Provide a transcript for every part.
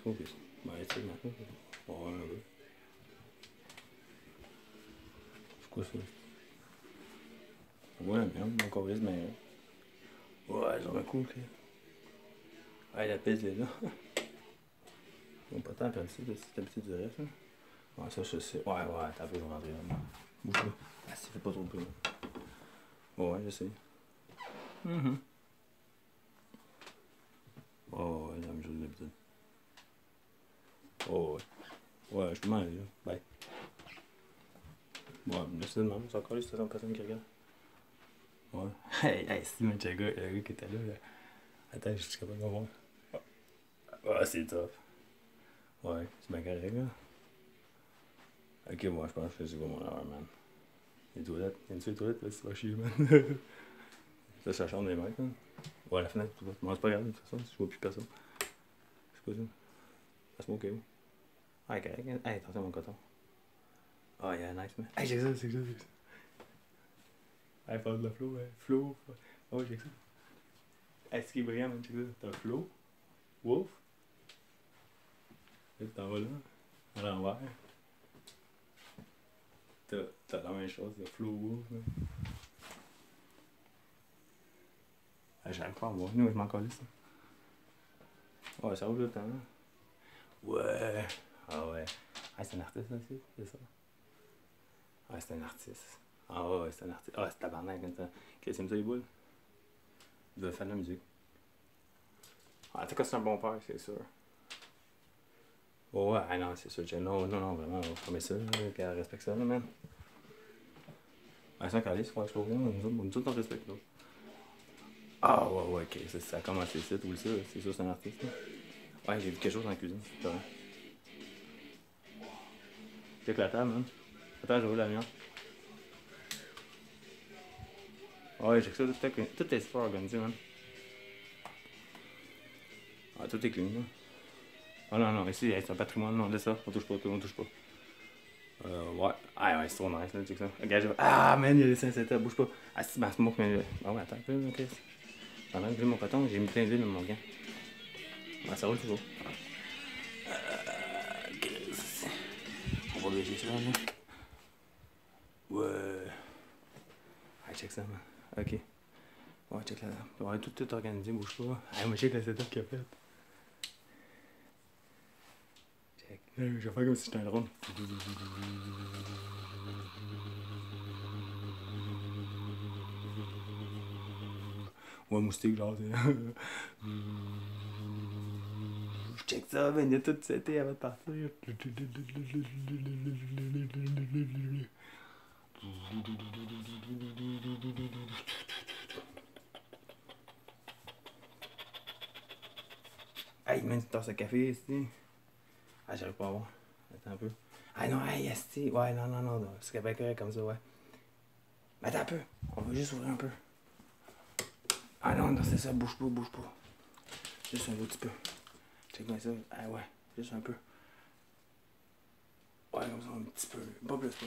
focus. Ben, essaye maintenant. Ouais, un peu. C'est quoi ça? Ouais, bien, encore reste, mais. Ouais, j'aurais cool, ok. Ouais, la piste est là. Bon, pas tant comme ça, c'est l'habitude du reste, là. Ouais, ça, je sais. Ouais, t'as peu, je vais rentrer là. Bouge pas. Ah, ça fait pas trop de bruit, là. Ouais, j'essaie. Oh, ouais, j'ai la même chose d'habitude. Oh, ouais. Ouais, je peux m'en aller, là. Bye. Ouais, mais c'est le même, c'est encore les 60 personnes qui regardent. Ouais. Hey, si, man, le gars qui était là, là. Attends, je suis capable de voir. Ah, c'est top. Ouais, c'est bien correct, là. Ok, moi, je pense que c'est quoi mon erreur, man. Les toilettes. Il y a une seule toilette, là, c'est pas chier, man. Ça, c'est la chambre des mecs, man. Ouais, la fenêtre, tout va. Moi, c'est pas grave, de toute façon, je vois plus personne. C'est quoi ça? Ça se moque, où? Ah, correct. Hey, attention, mon coton. Ah, yeah, nice, man. Hey, j'ai ça, c'est ça. Hey, parle de la flow, ouais. Flow. Oh, j'ai ça. Hey, ce qui est brillant, man, check ça. T'as flow, wolf. Là, tu t'en vas là, à l'envers. T'as la même chose, le flow, wolf, là. Ah, j'aime pas en voir. Nous, je m'en colle ça. Ouais, ça vaut le temps, hein. Ouais. Ah ouais. Ah, c'est un artiste aussi, c'est ça? Ouais, c'est un artiste. Ah ouais, c'est un artiste. Ah, c'est tabarnak, comme ça. Qu'est-ce que c'est ça, les boules? Il doit faire de la musique. Ah, en tout cas, c'est un bon père, c'est sûr. Oh, ouais, ah non, c'est sûr. Non, vraiment, on va fermer ça, qu'elle respecte ça, là, man. Ah, c'est un calice, ouais, je trouve bien. Nous autres, on respecte l'autre. Ah, ouais, ok, ça a commencé ici, tout ça. C'est sûr, c'est un artiste, là. Ouais, j'ai vu quelque chose dans la cuisine, c'est vrai. Check la table, man. Attends, je roule la mienne. Ouais, j'ai que ça, tout est super organisé, man. Ah, tout est clean, là. Ah non, ici, c'est un patrimoine, non, laisse ça, on touche pas, on touche pas. Ouais. Ah ouais, c'est trop nice, là, check ça. Regarde, ah man, il y a des 5 bouge pas. Ah si, ben c'est moi qui mets. Ah ouais, attends un peu, ok. Pendant que j'ai mon coton, j'ai mis plein d'huile dans mon gant. Ouais, ça roule toujours. Ok. On va vérifier ça, là. Ouais. Ah, check ça, man. Ok. Ouais, check là. Ouais, tout organisé, bouge pas. Ah, moi, check la setup qu'il a fait. Check. Je vais faire comme si j'étais un drone. Ouais, moustique, genre, c'est. Je check ça, man, il y a tout seté avant de partir. Hey, man, tu tasses le café ici. Ah, j'arrive pas à voir. Attends un peu. Ah non, hey, esti. Ouais, non. C'est bien correct comme ça, ouais. Mais attends un peu. On va juste ouvrir un peu. Ah non, c'est ça, bouge pas. Juste un petit peu. Check-moi ça. Ah ouais, juste un peu. Ouais, comme ça, un petit peu. Pas plus.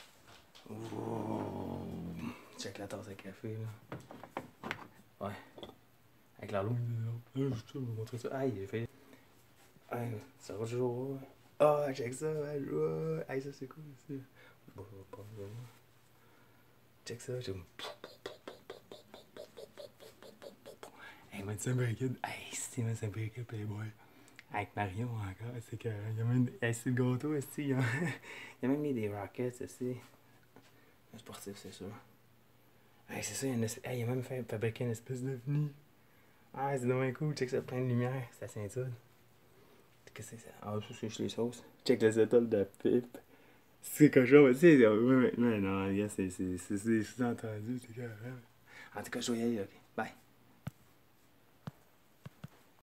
Oh. Check la tasse de café, là. Ouais. Avec la loupe. Je vais vous montrer ça. Aïe, j'ai fait. Aïe, ça va toujours. Ah, oh, check ça, ouais. Aïe, ça c'est cool aussi. Check ça, j'ai. Hey, man, c'est un briquet. Hey, c'est un briquet Playboy. Avec Marion encore, c'est que. Il y a même. Hey, c'est le gâteau aussi. Il y a même mis des rockets aussi. Un sportif, c'est sûr. Hey, c'est ça, il y a même fait fabriquer une espèce d'ovni. Ah, c'est vraiment cool. Check ça, plein de lumière. C'est la ceinture. Qu'est-ce que c'est ça? Ah, ça, c'est les sauces. Check les étoiles de pipe. C'est cochon, mais tu sais, mais non, c'est entendu, c'est carré. En tout cas, je vais y aller, ok. Bye.